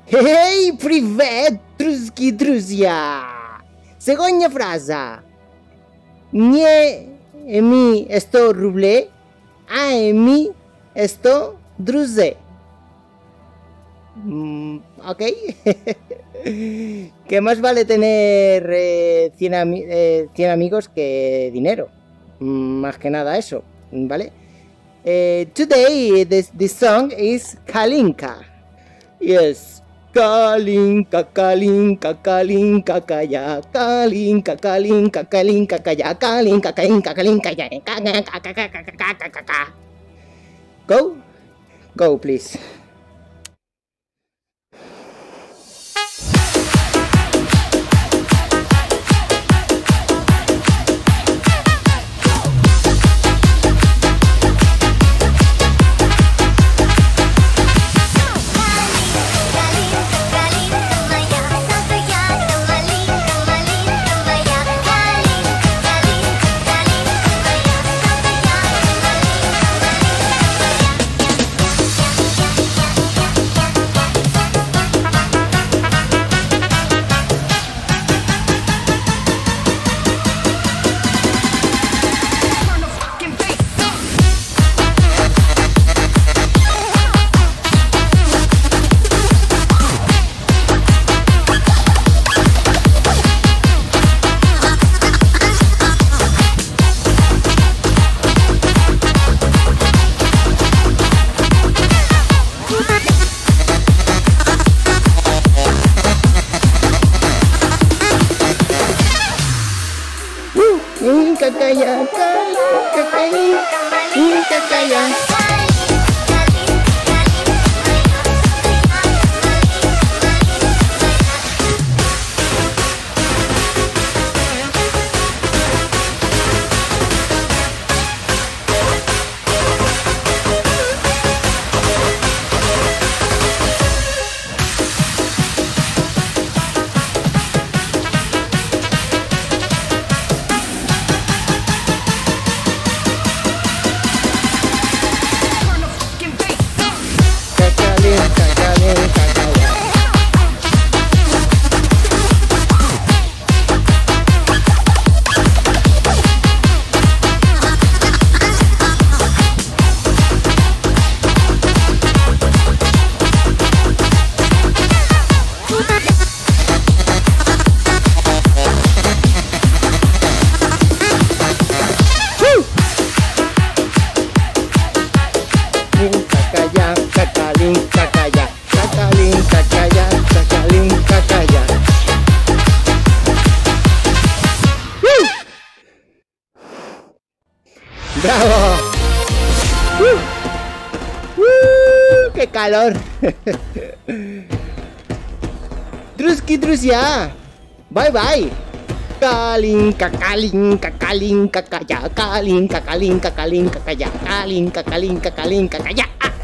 Hey, привет, друзья, друзья! Segunda frase. Nie mi esto ruble, a mi esto druze. Ok. Que más vale tener 100 amigos que dinero. Más que nada eso, ¿vale? Today, this song is Kalinka. Yes. Kalinka, Kalinka, Kalinka, Kaya, Kalinka, Kalinka, Kalinka, Kaya, Kalinka, Kalinka, Kalinka, Kaya. Go? Go, please. ¡Bravo! ¡Qué calor! ¡Druski, Drusia! ¡Bye, bye! Kalinka, Kalinka, Kalinka, Kaya, Kalinka, Kalinka, Kalinka, Kaya, Kalinka, Kalinka, Kalinka, Kaya.